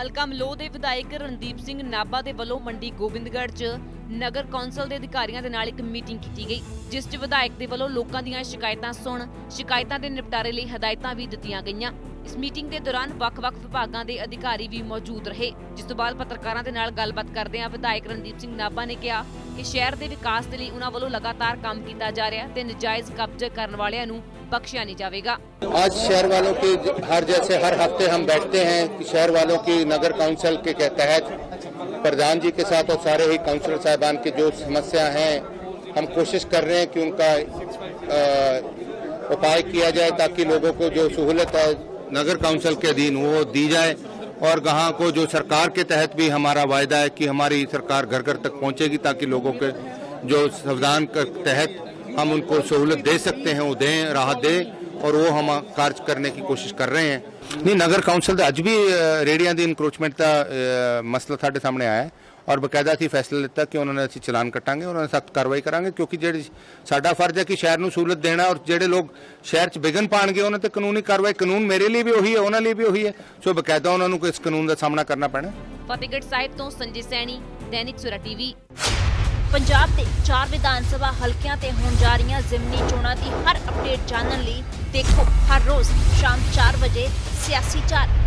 ਹਲਕਾ ਮਲੋਹ ਦੇ ਵਿਧਾਇਕ ਰਣਦੀਪ ਸਿੰਘ ਨਾਭਾ ਦੇ ਵੱਲੋਂ ਮੰਡੀ ਗੋਬਿੰਦਗੜ੍ਹ 'ਚ ਨਗਰ ਕੌਂਸਲ ਦੇ ਅਧਿਕਾਰੀਆਂ ਦੇ ਨਾਲ ਇੱਕ ਮੀਟਿੰਗ ਕੀਤੀ ਗਈ, ਜਿਸ 'ਚ ਵਿਧਾਇਕ ਦੇ ਵੱਲੋਂ ਲੋਕਾਂ ਦੀਆਂ ਸ਼ਿਕਾਇਤਾਂ ਦੇ ਨਿਪਟਾਰੇ ਲਈ ਹਦਾਇਤਾਂ ਵੀ ਦਿੱਤੀਆਂ ਗਈਆਂ। इस मीटिंग के दौरान ਵੱਖ-ਵੱਖ विभागों के अधिकारी भी मौजूद रहे, जिस तो बाद पत्रकारों के नाल गलबात करदे विधायक रणदीप सिंह नाभा ने कहा कि शहर के विकास के लिए उन्हां वल्लों लगातार काम किया जा रहा है, नजायज़ कब्जे करने वालियां नूं बख्शिया नहीं जाएगा। आज शहर वालों की हर हफ्ते हम बैठते हैं कि शहर वालों की नगर काउंसिल के तहत प्रधान जी के साथ और सारे ही काउंसिलर साहिबान की जो समस्या हैं, हम कोशिश कर रहे हैं कि उनका उपाय किया जाए ताकि लोगों को जो सहूलत है नगर काउंसिल के अधीन वो दी जाए। और गांव को जो सरकार के तहत भी हमारा वायदा है कि हमारी सरकार घर घर तक पहुंचेगी ताकि लोगों के जो संविधान के तहत हम उनको सहूलत दे सकते हैं वो दें, राहत दें, और वो हम कार्य करने की कोशिश कर रहे हैं। नहीं, नगर काउंसिल अज भी रेहड़ियां दी इंक्रोचमेंट का मसला साढ़े सामने आया है और बकायदा असीं फैसला लिता कि उन्होंने असीं चलान कटांगे, उन्होंने सख्त कार्रवाई करांगे, क्योंकि जिहड़ी साडा फर्ज है कि शहर नूं सहूलत देना, और जिहड़े लोग शहर च विघन पाणगे उन्हां ते कानूनी कार्रवाई, कानून मेरे लिए भी उही है, उन्हां लिए भी उही है, सो बकायदा उन्हां नूं इस कानून का सामना करना पैना। फतेहगढ़ साहिब तो संजय सैनी, दैनिक सवेरा टीवी। पंजाब के 4 विधान सभा हलकियां ते होण जा रहीआं ज़िमनी चोणां दी हर अपडेट जानण लई देखो हर रोज़ शाम 4 बजे सियासी 4।